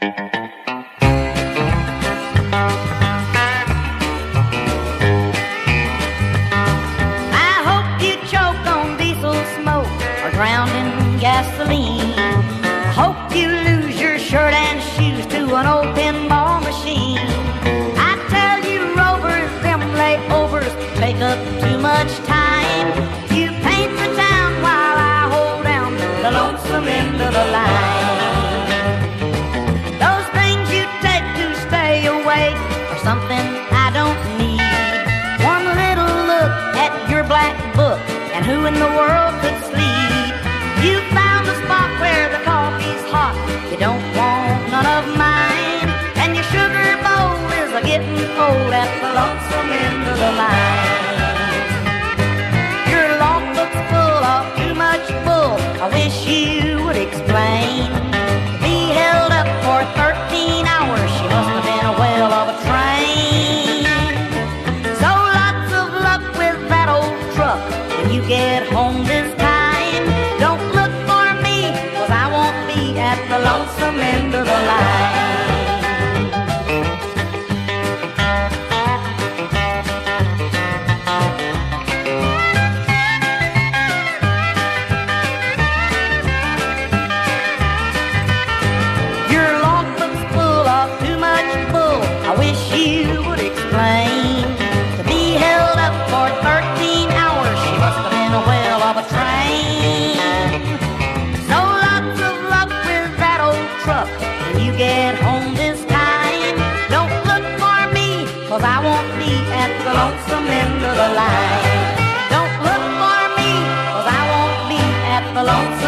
Gasoline. I hope you lose your shirt and shoes to an old pinball machine. I tell you, rovers, them layovers take up too much time. You paint the town while I hold down the lonesome end of the line. Those things you take to stay awake are something I don't need. One little look at your black book and who in the world could sleep? You found the spot where the coffee's hot. You don't want none of mine. And your sugar bowl is a-getting old at the lonesome end of the line. Your logbook's full of too much bull. I wish you would explain. Be held up for 13 hours. She must have been a whale of a train. So lots of luck with that old truck when you get home this time. Don't look for me, 'cause I won't be at the lonesome end of the line. Your logbook's full of too much bull. I wish you would explain. To be held up for 13 hours, she must have been a whale of a train. When you get home this time, don't look for me, 'cause I won't be at the lonesome end of the line. Don't look for me, 'cause I won't be at the lonesome